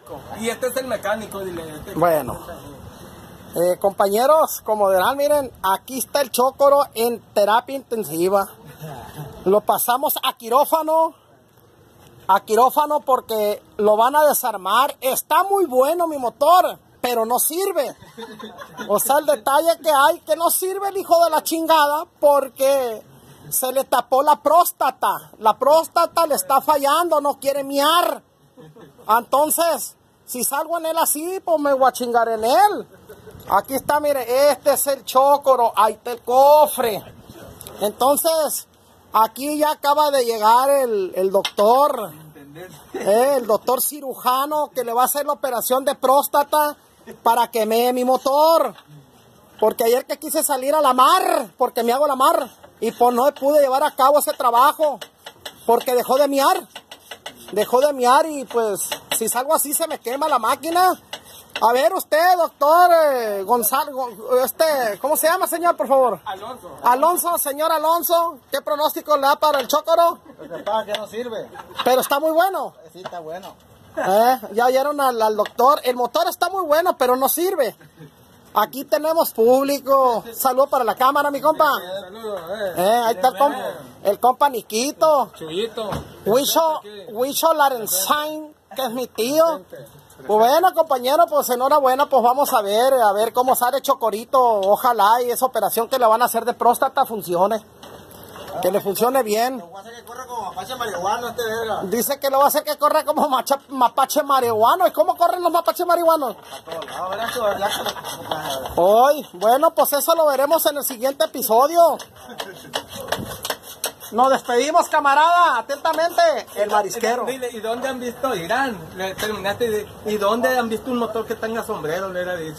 mecánico. Y este es el mecánico, dile. Bueno. Compañeros, como verán, miren, aquí está el Chócoro en terapia intensiva. Lo pasamos a quirófano porque lo van a desarmar. Está muy bueno mi motor, pero no sirve. O sea, el detalle que hay, que no sirve el hijo de la chingada, porque se le tapó la próstata. La próstata le está fallando, no quiere miar. Entonces, si salgo en él así, pues me voy a chingar en él. Aquí está, mire, este es el Chócoro, ahí está el cofre. Entonces, aquí ya acaba de llegar el doctor, el doctor cirujano que le va a hacer la operación de próstata para que mee mi motor. Porque ayer que quise salir a la mar, porque me hago la mar, y pues no pude llevar a cabo ese trabajo, porque dejó de miar y pues si salgo así se me quema la máquina. A ver usted, doctor Gonzalo, ¿cómo se llama, señor, por favor? Alonso. Alonso, señor Alonso, ¿qué pronóstico le da para el Chócoro? Lo que pasa es que no sirve. Pero está muy bueno. Sí, está bueno. Ya oyeron al doctor, el motor está muy bueno, pero no sirve. Aquí tenemos público. Saludos para la cámara, mi compa. Saludos, Ahí está el compa Niquito. Chuyito. Huicho Larenzain, que es mi tío. Pues bueno, compañero, pues enhorabuena, pues vamos a ver cómo sale Chocorito. Ojalá y esa operación que le van a hacer de próstata funcione. Que le funcione bien. Lo va a hacer que corra como mapache marihuano este verga. Dice que lo va a hacer que corra como mapache marihuano. ¿Y cómo corren los mapaches marihuanos? A todos lados, verás tú, ¿verdad? Hoy, bueno, pues eso lo veremos en el siguiente episodio. Nos despedimos, camarada, atentamente, el marisquero. Dile, ¿y dónde han visto? Irán, terminaste. ¿Y dónde han visto un motor que tenga sombrero? Le era dicho.